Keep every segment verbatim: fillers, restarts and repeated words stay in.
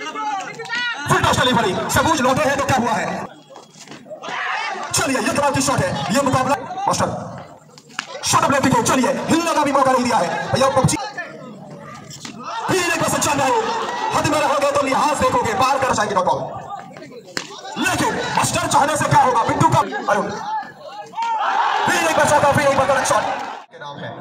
Full toss चली पड़ी, सबूज लौटे हैं तो क्या हुआ है। चलिए ये कमाल की शॉट है, ये मुकाबला मास्टर शॉट अपने को, चलिए हिलने का भी मौका नहीं दिया है भैया। पबजी फिर एक बार सच्चा नहीं, हद में रहोगे तो लिहाज देखोगे, पार कर जाएंगे नॉट बॉल। लेकिन मास्टर चाहने से क्या होगा, बिट्टू का अरुण फिर एक बार चौका, फिर एक बार करेक्ट शॉट के नाम है।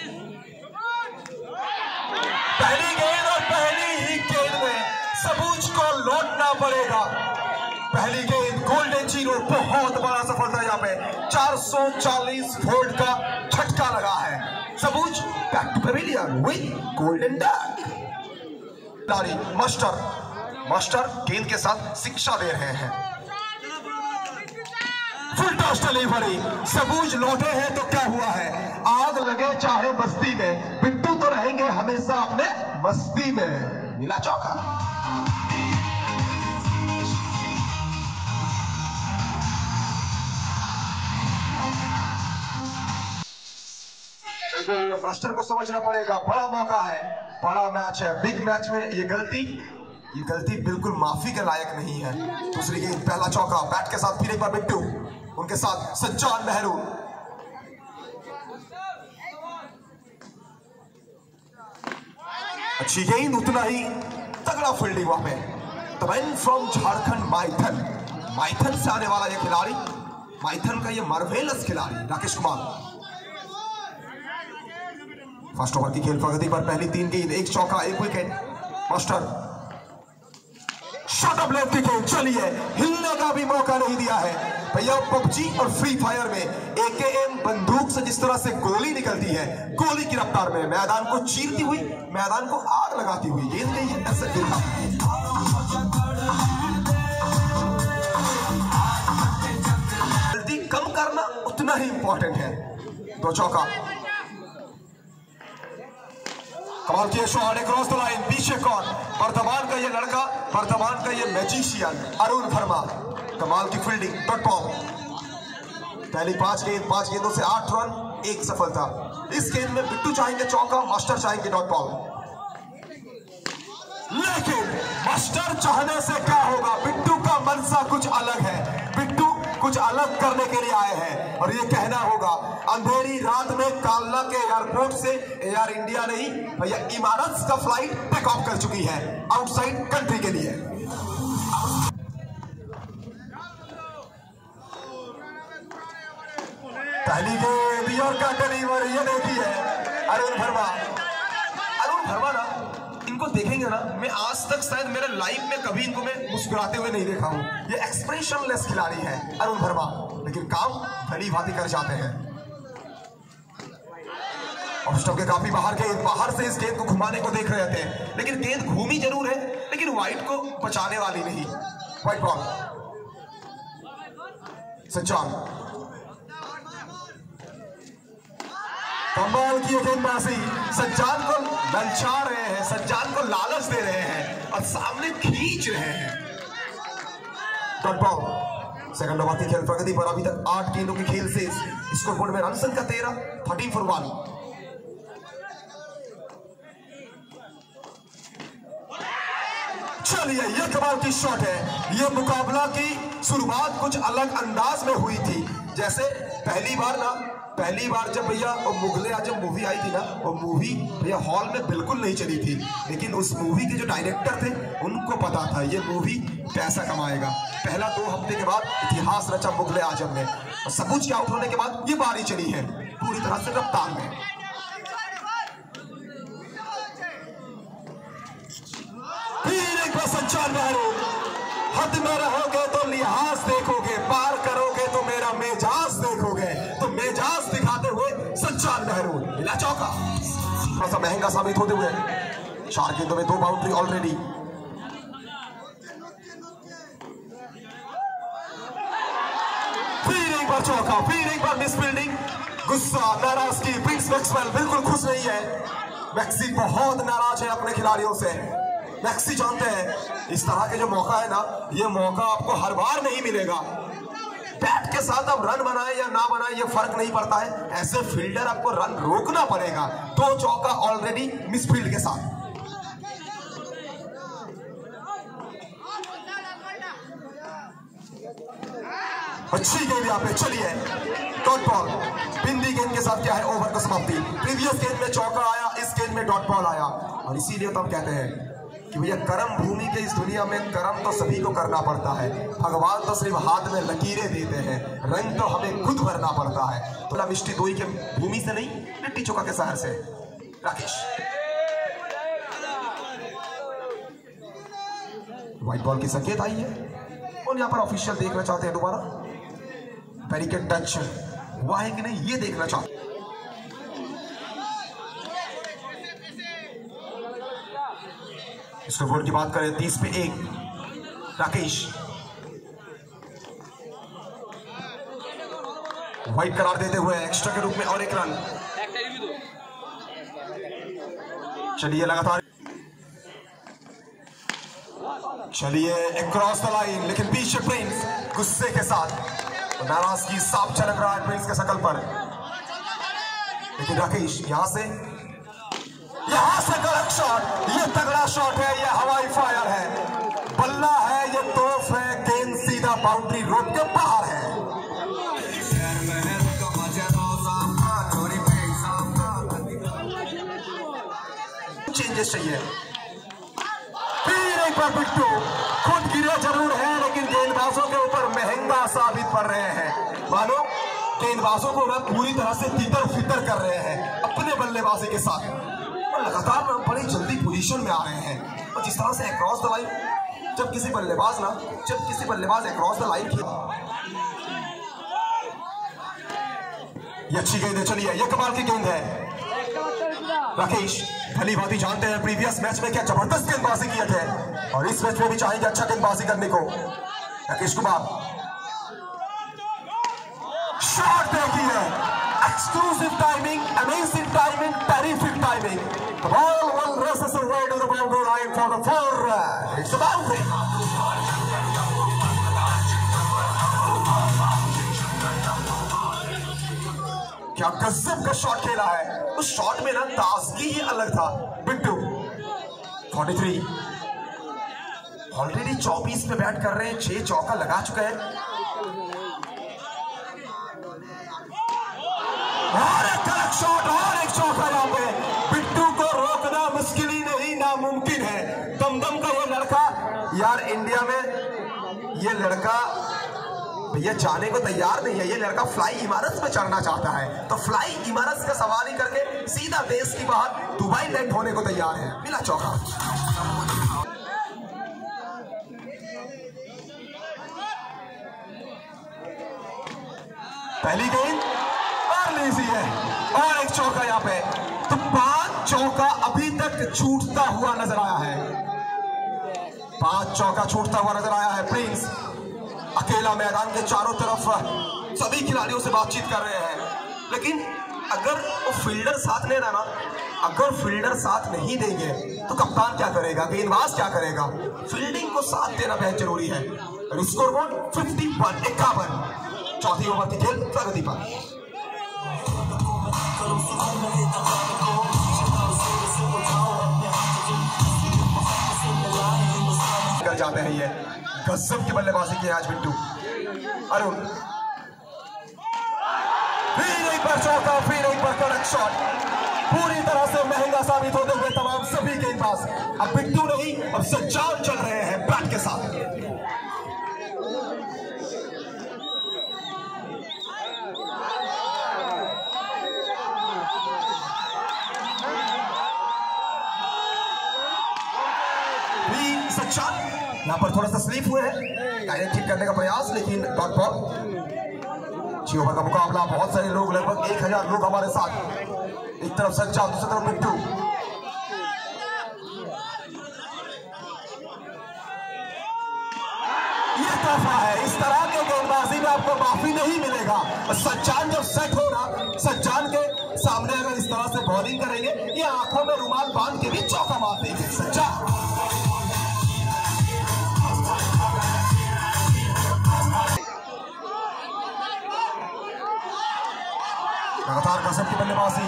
पहली गेंद और पहली ही गेंद में सबूज को लौटना पड़ेगा। पहली गेंद गोल्डन जीरो, बहुत बड़ा सफलता यहाँ पे, चार सौ चालीस वोल्ट का झटका लगा है। Sabuj back to pavilion with golden duck. Master master गेंद के साथ शिक्षा दे रहे हैं। फुल टॉस चली पड़ी, सबूज लौटे हैं तो क्या हुआ है। आग लगे चाहे बस्ती में, बिट्टू तो रहेंगे हमेशा अपने मस्ती में। नीला चौका, मास्टर को समझना पड़ेगा, बड़ा मौका है, बड़ा मैच है, बिग मैच में ये गलती ये गलती बिल्कुल माफी के लायक नहीं है। दूसरी गेंद, पहला चौका, बैट के साथ फिर एक बार बिट्टू, उनके साथ सज्जान नेहरू। अच्छी गेंद, उतना ही तगड़ा फील्डिंग वहां पे। तमैन फ्रॉम झारखंड, माइथन माइथन से आने वाला ये खिलाड़ी, माइथन का ये मार्वेलस खिलाड़ी राकेश कुमार। फर्स्ट ओवर की खेल प्रगति पर पहली तीन गेंद, एक चौका, एक wicket. Master shot off left की, चलिए हिलने का भी मौका नहीं दिया है भैया। पबजी और फ्री फायर में एकेएम बंदूक से जिस तरह से गोली निकलती है, गोली की रफ्तार में मैदान को चीरती हुई, मैदान को आग लगाती हुई गेंद गई है ऐसे गिरना। जल्दी कम करना उतना ही इंपॉर्टेंट है। दो चौका, कमाल किए शॉट, क्रॉस द लाइन, पीछे कौन, वर्धमान का ये लड़का, वर्धमान का ये मैजिशियन अरुण वर्मा, कमाल की फील्डिंग, डॉट बॉल। पहली पांच गेंद, पांच गेंदों से आठ रन, एक सफलता। इस गेंद में बिट्टू चाहेंगे चौका, मास्टर चाहेंगे डॉट बॉल। लेकिन मास्टर चाहने से क्या होगा, बिट्टू का मनसा कुछ अलग है, बिट्टू कुछ अलग करने के लिए आए हैं। और ये कहना होगा, अंधेरी रात में कालना के एयरपोर्ट से एयर इंडिया नहीं भैया इमारत का फ्लाइट टेक ऑफ कर चुकी है आउटसाइड कंट्री के लिए। पहली गेंद और का डिलीवर, ये देखिए अरुण वर्मा। अरुण वर्मा ना, इनको देखेंगे ना, मैं आज तक शायद मेरे लाइफ में कभी इनको मैं मुस्कुराते हुए नहीं देखा हूं। ये एक्सप्रेशनलेस खिलाड़ी है अरुण वर्मा, लेकिन काम भली भांति कर जाते हैं। और स्टंप के काफी बाहर गेंद, बाहर से इस गेंद को घुमाने को देख रहे थे, लेकिन गेंद घूमी जरूर है, लेकिन वाइट को बचाने वाली नहीं। वाइट बॉल, सज्जान कमाल की गेंदबाजी, सज्जान को ललचा रहे हैं, सज्जान को लालच दे रहे हैं और सामने खींच रहे हैं। डॉट बॉल, सेकंड ओवर की खेल प्रगति पर अभी तक आठ गेंदों की खेल से स्कोर बोर्ड में रन संख्या तेरह, थर्टीन फॉर वन। चलिए ये कमाल की शॉट है, ये मुकाबला की शुरुआत कुछ अलग अंदाज में हुई थी। जैसे पहली बार ना, पहली बार जब भैया मुगले आजम मूवी आई थी ना, वो मूवी भैया हॉल में बिल्कुल नहीं चली थी, लेकिन उस मूवी के जो डायरेक्टर थे उनको पता था ये मूवी पैसा कमाएगा। पहला दो हफ्ते के बाद इतिहास रचा मुगले आजम ने, और सबूज के आउट होने के बाद ये बारी चली है पूरी तरह से रफ्तार में। फिर एक बार सज्जान नेहरू, हद में रहोगे तो लिहाज देखोगे, पार करोगे तो मेरा मेजाज देखोगे, तो मेजाज दिखाते हुए सज्जान नेहरू। नीला चौका, थोड़ा सा महंगा साबित होते हुए चार गेंदों में दो बाउंड्री ऑलरेडी। फिर एक बार चौका, फिर एक बार मिस फील्डिंग, गुस्सा, नाराजगी, प्रिंस मैक्सवेल बिल्कुल खुश नहीं है। मैक्सी बहुत नाराज है अपने खिलाड़ियों से। मैक्सी जानते हैं इस तरह के जो मौका है ना, ये मौका आपको हर बार नहीं मिलेगा। बैट के साथ आप रन बनाए या ना बनाए ये फर्क नहीं पड़ता है, ऐसे फील्डर आपको रन रोकना पड़ेगा। दो चौका ऑलरेडी मिस फील्ड के साथ। अच्छी गेंद यहाँ पे, चलिए डॉट बॉल। बिंदी गेंद के साथ क्या है, ओवर को समाप्ति। प्रीवियस गेंद में चौका आया, इस गेंद में डॉट बॉल आया, और इसीलिए तो हम कहते हैं कि भैया कर्म भूमि के इस दुनिया में कर्म तो सभी को करना पड़ता है। भगवान तो सिर्फ हाथ में लकीरें देते हैं, रंग तो हमें खुद भरना पड़ता है। तो मिष्टी दोई के भूमि से नहीं, लिट्टी चोखा के शहर से। राकेश व्हाइट बॉल की संकेत आई है और यहाँ पर ऑफिशियल देखना चाहते हैं दोबारा बैरिकेड टच हुआ है कि नहीं, ये देखना चाहते हैं। स्कोर की बात करें तीस पे एक, राकेश व्हाइट करार देते हुए एक्स्ट्रा के रूप में और एक रन। चलिए लगातार, चलिए क्रॉस द लाइन, लेकिन पीछे प्रिंस गुस्से के साथ, नाराजगी साफ झलक रहा है प्रिंस के शकल पर। लेकिन राकेश यहां से यहां से गलत शॉट, ये तगड़ा शॉट है, ये हवाई फायर है, बल्ला है, ये तोफ है, गेंद सीधा बाउंड्री रोड के बाहर है। चेंजेस चाहिए, फिर एक बार बिट्टू खुद गिरे जरूर है, लेकिन गेंदबाजों के ऊपर महंगा साबित पड़ रहे हैं। मानो गेंदबाजों को ना पूरी तरह से तितर फितर कर रहे हैं अपने बल्लेबाजी के साथ, और लगातार बड़ी जल्दी पोजीशन में आ रहे हैं। और जिस तरह से अक्रॉस द लाइन, जब किसी बल्लेबाज ना जब किसी बल्लेबाज अक्रॉस द लाइन की, ये अच्छी गेंद है, चलिए ये कमाल की गेंद है। राकेश भली भांति जानते हैं प्रीवियस मैच में क्या जबरदस्त गेंदबाजी किए थे, और इस मैच में भी चाहेंगे अच्छा गेंदबाजी करने को। राकेश कुमार शॉट देखिए, exclusive timing, amazing timing, terrific timing. The ball will races away to the boundary line for the four. It's the boundary. क्या गजब का शॉट खेला है, उस शॉट में ना ताजगी ही अलग था। बिट्टू तैंतालीस ऑलरेडी चौबीस पे बैट कर रहे हैं, छह चौका लगा चुके हैं, और एक गलत शॉट और एक चौका यहाँ पे। बिट्टू को रोकना मुश्किल ही नहीं, नामुमकिन है। दमदम का ये लड़का, यार इंडिया में ये लड़का भैया जाने को तैयार नहीं है। ये लड़का फ्लाई इमारत में चढ़ना चाहता है, तो फ्लाई इमारत का सवारी करके सीधा देश की बाहर दुबई लैंड होने को तैयार है। मिला चौका, पहली गेंद और लीजी है, और एक चौका यहाँ पे। तो पांच चौका अभी तक छूटता हुआ नजर आया है, पांच चौका छूटता हुआ नजर आया है। प्रिंस अकेला मैदान के चारों तरफ सभी खिलाड़ियों से बातचीत कर रहे हैं, लेकिन अगर वो फील्डर साथ नहीं रहना, अगर फील्डर साथ नहीं देंगे तो कप्तान क्या करेगा, गेंदबाज क्या करेगा। फील्डिंग को साथ देना बेहद जरूरी है। स्कोर बोर्ड इक्यावन इक्यावन, चौथी ओवर की खेल प्रगति पर। कर जाते हैं ये गजब की बल्लेबाजी की आज बिट्टू। अरुण फिर एक बार चौका, फिर एक बार कड़क शॉट, पूरी तरह से महंगा साबित होते हुए तमाम सभी गेंदबाज। अब बिट्टू नहीं, अब सज्जान चल रहे हैं बैट के साथ। सज्जान यहाँ पर थोड़ा सा स्लिप हुए हैं, टाइम ठीक करने का प्रयास, लेकिन डॉट बॉल। छह ओवर का मुकाबला, बहुत सारे लोग, लगभग एक हजार लोग हमारे साथ। एक तरफ सज्जान, दूसरी तरफ बिट्टू। ये तोहफा है, इस तरह के गेंदबाजी में आपको माफी नहीं मिलेगा। सज्जान जब सेट हो रहा, सज्जान के सामने अगर इस तरह से बॉलिंग करेंगे, ये आंखों में रुमाल बांध के भी चौका मार देंगे सज्जान। लगातार कसम की बल्लेबाजी,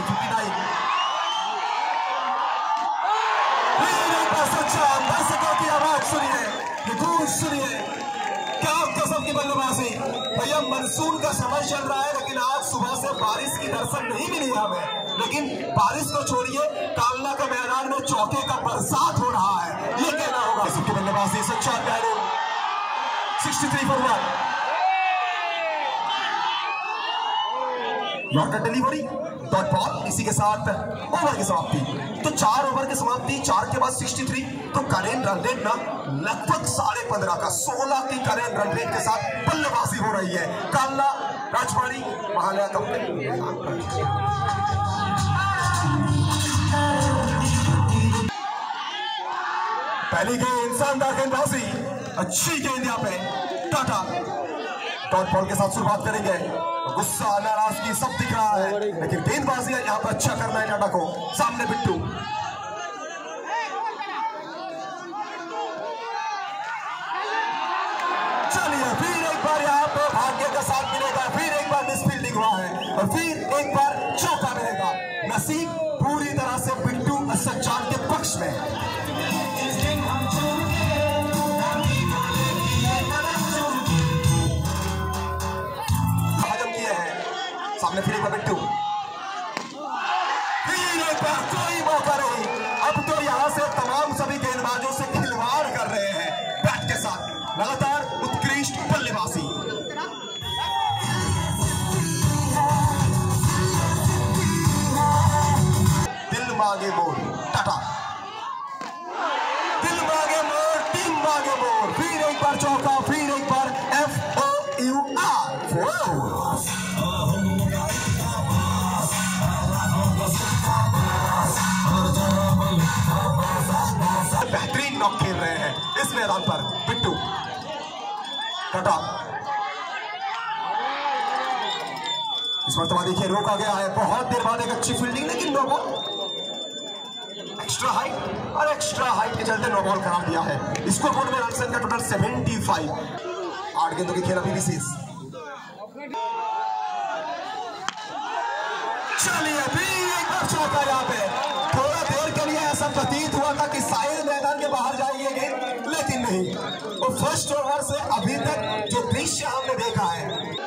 दर्शकों की आवाज सुनिए, ये गूंज सुनिए, क्या कसम की की बल्लेबाजी। भैया मानसून का समय चल रहा है, लेकिन आज सुबह से बारिश की दर्शन नहीं मिली हमें। लेकिन बारिश को छोड़िए, कालना का मैदान में चौके का बरसात हो रहा है, ये कहना होगा। इसकी बल्लेबाजी सच्चान बैरू तिरसठ for one. Yorker delivery, dot ball. इसी के साथ ओवर की समाप्ति। तो चार ओवर की समाप्ति, चार के बाद तिरसठ। तो करेंट रन रेट ना लगभग साढ़े पंद्रह का सोलह की करेंट रन रेट के साथ बल्लेबाजी हो रही है कालना राजवाड़ी महालया कंपनी। पहली गेंद शानदार गेंदबाजी, अच्छी गेंद यहाँ पे टाटा डॉट बॉल के साथ शुरुआत करेंगे। गुस्सा नाराजगी सब दिख रहा है, लेकिन गेंदबाजी यहाँ पर अच्छा करना है टाटा को। सामने बिट्टू, चलिए फिर एक बार यहाँ पे भाग्य का साथ मिलेगा, फिर एक बार मिसफील्डिंग हुआ है और फिर एक बार चौका मिलेगा। नसीब पूरी तरह से बिट्टू सच्चान के पक्ष में। सामने फिर एक बार बिट्टू, फिर एक बार कोई मौका नहीं। अब तो यहां से तमाम सभी गेंदबाजों से खिलवाड़ कर रहे हैं बैट के साथ। लगातार उत्कृष्ट बल्लेबाजी। दिल मांगे मोर टाटा, दिल मांगे मोर, टीम मांगे मोर। फिर एक बार चौका, फिर एक बार एफ ओ यू आर। बेहतरीन नॉक खेल रहे हैं इस मैदान पर बिट्टू। टाटा इस मरतबा देखिए रोका गया है, बहुत देर बाद एक अच्छी फील्डिंग, लेकिन नो बॉल। एक्स्ट्रा हाइट और एक्स्ट्रा हाइट के चलते नो बॉल करार दिया है। स्कोर बोर्ड में रन का टोटल पचहत्तर। आठ गेंदों की खेल अभी भी शेष। चलिए अभी एक बार चौका यहाँ पे। थोड़ा देर के लिए ऐसा प्रतीत हुआ था कि शायद मैदान के बाहर जाएगी गेंद, लेकिन नहीं। तो फर्स्ट ओवर से अभी तक जो दृश्य हमने देखा है,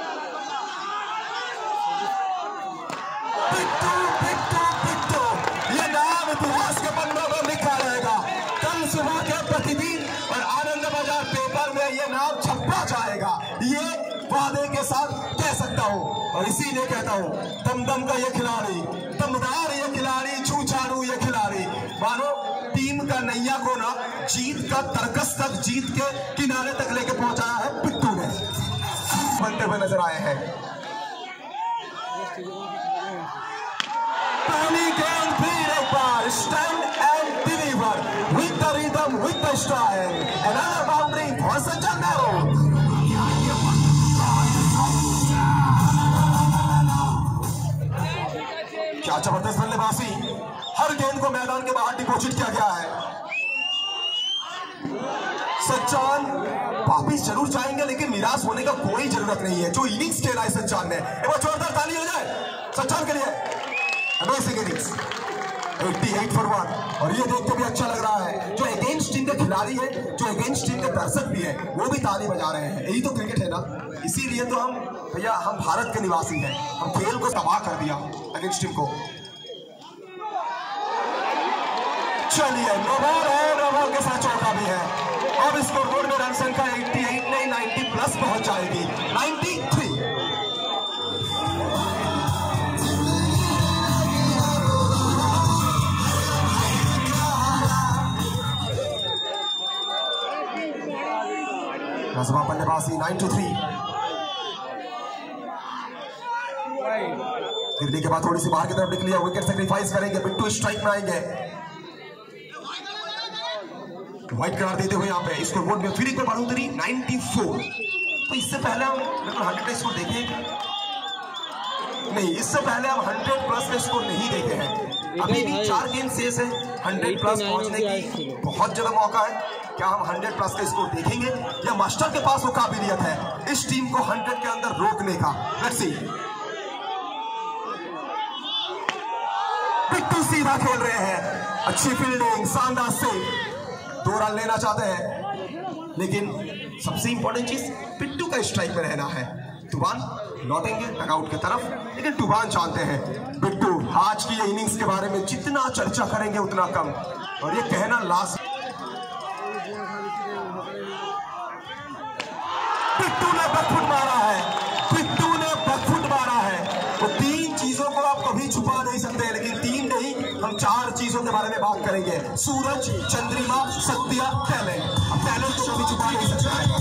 बिट्टू बिट्टू बिट्टू, ये नाम इतिहास के पन्नों में लिखा रहेगा। कल सुबह के प्रतिदिन और आनंद बाजार पेपर में ये नाम छपा जाएगा, ये वादे के साथ कह सकता हूँ। और इसीलिए कहता हूँ, दमदम का ये खिलाड़ी, दमदार ये खिलाड़ी, छूछाड़ू ये खिलाड़ी, मानो टीम का नैया को ना जीत का तरकस तक, जीत के किनारे तक लेके पहुंचाया है बिट्टू ने। बनते हुए नजर आए हैं। पहली गेंद फिर एक बार stand and deliver with the rhythm with the style. Another boundary for Sachin Nehru. क्या जबरदस्त बल्लेबाजी, हर गेंद को मैदान के बाहर डिपॉजिट किया गया है। सच्चान वापिस जरूर जाएंगे, लेकिन निराश होने का कोई जरूरत नहीं है। जो इनिंग्स खेला है सच्चान ने, एक बार जोरदार ताली हो जाए सच्चान के लिए। अमेजिंग इनिंग्स, अट्ठासी फॉर वन। और ये देख के भी अच्छा लग रहा है, जो अगेंस्ट टीम के खिलाड़ी है, जो अगेंस्ट टीम के दर्शक भी है, वो भी ताली बजा रहे हैं। यही तो क्रिकेट है ना, इसीलिए तो हम भैया हम भारत के निवासी हैं। हम खेल को तबाह कर दिया अगेंस्ट टीम को। चलिए नो बॉल है, नो बॉल के साथ चौका भी है। अब स्कोर बोर्ड में रन संख्या अट्ठासी नहीं नब्बे प्लस पहुंच जाएगी, तिरानवे। बल्लेबाजी तिरानवे। गिरने के बाद थोड़ी सी बाहर की तरफ निकली है, विकेट सैक्रिफाइस करेंगे। बिट्टू स्ट्राइक में आएंगे, व्हाइट करार देते हुए यहाँ पे स्कोर बोर्ड में फिर एक बार बढ़ोतरी चौरानवे। तो इससे पहले हम लगभग सौ स्कोर देखे नहीं, इससे पहले हम सौ प्लस का स्कोर नहीं देखे हैं। अभी भी चार गेंद शेष है, सौ प्लस पहुंचने की बहुत ज्यादा मौका है। क्या हम सौ प्लस का स्कोर देखेंगे या मास्टर के पास वो काबिलियत है इस टीम को सौ के अंदर रोकने का? Let's see. बिट्टू सीधा खेल रहे हैं, अच्छी फील्डिंग, शानदार सेव। दो रन लेना चाहते हैं, लेकिन सबसे इंपॉर्टेंट चीज पिट्टू का स्ट्राइक में रहना है। तूफान लौटेंगे डगआउट की तरफ, लेकिन तूफान जानते हैं पिट्टू आज की इनिंग्स के बारे में जितना चर्चा करेंगे उतना कम, और ये कहना लास्ट। पिट्टू ने बैकफुट मारा है, पिट्टू ने बैकफुट मारा है। तो तीन चीजों को आप कभी छुपा नहीं सकते, लेकिन तीन नहीं हम चार चीजों के बारे में बात करेंगे। सूरज, चंद्रिमा, सत्या, टैलेंट। अब टैलेंट को कभी छुपा नहीं सकता है।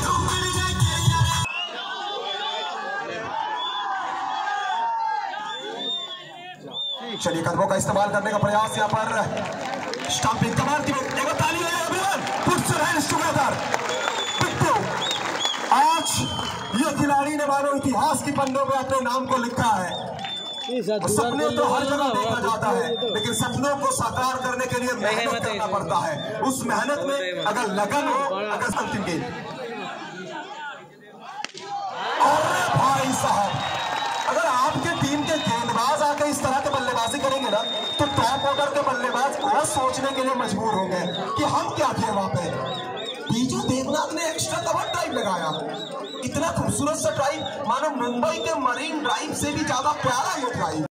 चलिए कदमों का इस्तेमाल करने का प्रयास यहाँ पर स्टंपिंग कमाल की एक ताली है everyone, puts your hands together. Pittu आज ये खिलाड़ी ने मानो इतिहास की पन्नों में अपने नाम को लिखा है। सपने तो हर जगह देखा जाता है, लेकिन सपनों को साकार करने के लिए मेहनत करना पड़ता है। उस मेहनत में अगर लगन हो, अगर अंतिम गेंद, अरे भाई साहब अगर आपके टीम के गेंदबाज आके इस तरह के बल्लेबाजी करेंगे ना, तो टॉप ऑर्डर के बल्लेबाज और सोचने के लिए मजबूर होंगे कि हम क्या किए वहां पे। बीजू देवनाथ ने एक्स्ट्रा कवर ड्राइव लगाया, इतना खूबसूरत सा ड्राइव, मानो मुंबई के मरीन ड्राइव से भी ज्यादा प्यारा ये ड्राइव।